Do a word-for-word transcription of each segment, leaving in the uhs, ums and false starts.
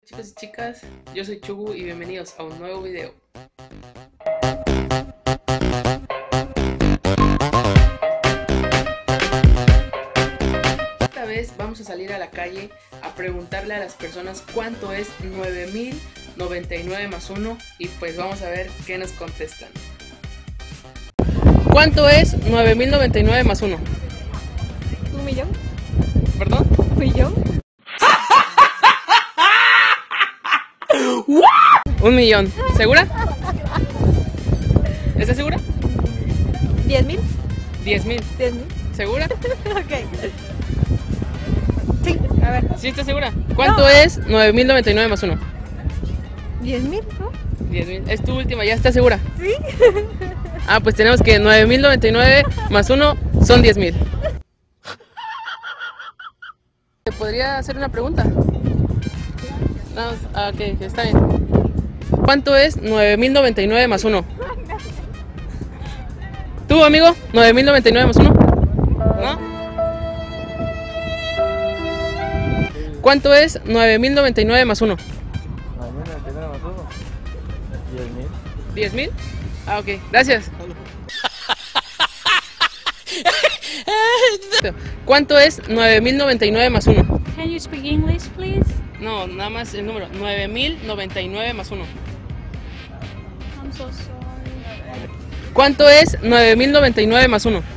Chicos y chicas, yo soy Chugu y bienvenidos a un nuevo video. Esta vez vamos a salir a la calle a preguntarle a las personas cuánto es nueve mil noventa y nueve más uno y pues vamos a ver qué nos contestan. ¿Cuánto es nueve mil noventa y nueve más uno? ¿Un millón? ¿Perdón? ¿Un millón? Un millón. ¿Segura? ¿Estás segura? ¿Diez mil? Diez mil. ¿Diez mil? ¿Segura? Ok. Sí, a ver. ¿Sí estás segura? ¿Cuánto No. es nueve mil noventa y nueve más uno? ¿Diez mil? ¿No? diez mil. Es tu última, ¿ya estás segura? Sí. Ah, pues tenemos que nueve mil noventa y nueve más uno son diez mil. ¿Te podría hacer una pregunta? No, ah, ok, está bien. ¿Cuánto es nueve mil noventa y nueve más uno? ¿Tú, amigo? ¿nueve mil noventa y nueve más uno? ¿No? ¿Cuánto es nueve mil noventa y nueve más uno? nueve mil noventa y nueve más uno. diez mil. ¿diez mil? Ah, ok, gracias. ¿Cuánto es nueve mil noventa y nueve más uno? Can you speak English, please? No, nada más el número. nueve mil noventa y nueve más uno. I'm so sorry. ¿Cuánto es nueve mil noventa y nueve más uno?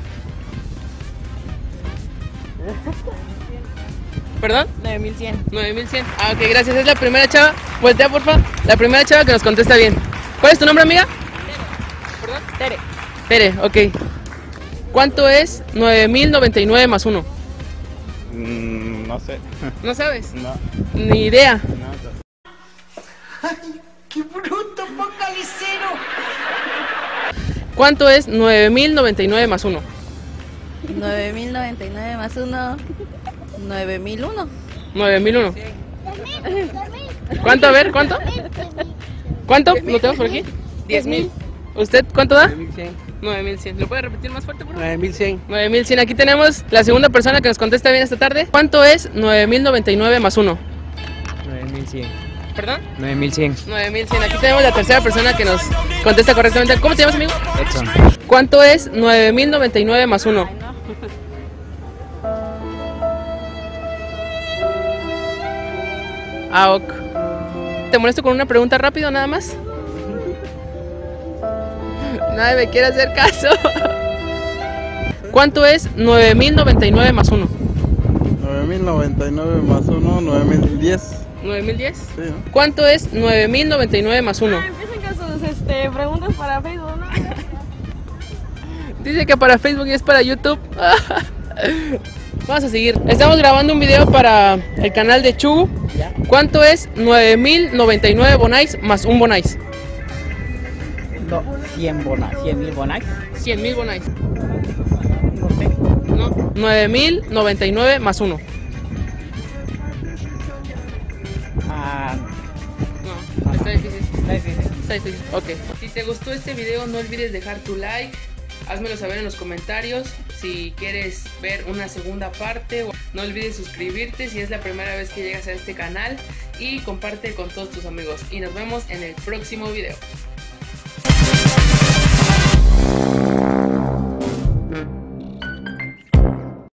¿Perdón? nueve mil cien. nueve mil cien. Ah, ok, gracias. Es la primera chava. Voltea, porfa. La primera chava que nos contesta bien. ¿Cuál es tu nombre, amiga? ¿Perdón? Tere. Tere, ok. ¿Cuánto es nueve mil noventa y nueve más uno? Mm, no sé. ¿No sabes? No. Ni idea. No. ¿Cuánto es nueve mil noventa y nueve más uno? nueve mil noventa y nueve más uno. nueve mil uno. nueve mil uno. ¿Cuánto? A ver, ¿cuánto? ¿Cuánto? ¿Lo tenemos por aquí? diez mil. ¿Usted cuánto da? nueve mil cien. nueve mil cien. ¿Lo puede repetir más fuerte, por favor? nueve mil cien. nueve mil cien. Aquí tenemos la segunda persona que nos contesta bien esta tarde. ¿Cuánto es nueve mil noventa y nueve más uno? nueve mil cien. ¿Perdón? nueve mil cien. nueve mil cien. Aquí tenemos la tercera persona que nos contesta correctamente. ¿Cómo te llamas, amigo? Edson. ¿Cuánto es nueve mil noventa y nueve más uno? Ah, ok. ¿Te molesto con una pregunta rápido nada más? Nadie me quiere hacer caso. ¿Cuánto es nueve mil noventa y nueve más uno? nueve mil noventa y nueve más uno, nueve mil diez. ¿nueve mil diez? Sí, ¿no? ¿Cuánto es nueve mil noventa y nueve más uno? Empiecen con sus este, preguntas para Facebook, ¿no? Dice que para Facebook y es para YouTube. Vamos a seguir. Estamos grabando un video para el canal de Chugu. ¿Cuánto es nueve mil noventa y nueve bonais más un bonais? No, cien bonas, cien mil bonas. cien mil bonais. No sé. No, nueve mil noventa y nueve más uno. Ah, No, está difícil. está difícil. Está difícil. Ok. Si te gustó este video, no olvides dejar tu like. Házmelo saber en los comentarios. Si quieres ver una segunda parte, no olvides suscribirte si es la primera vez que llegas a este canal. Y comparte con todos tus amigos. Y nos vemos en el próximo video.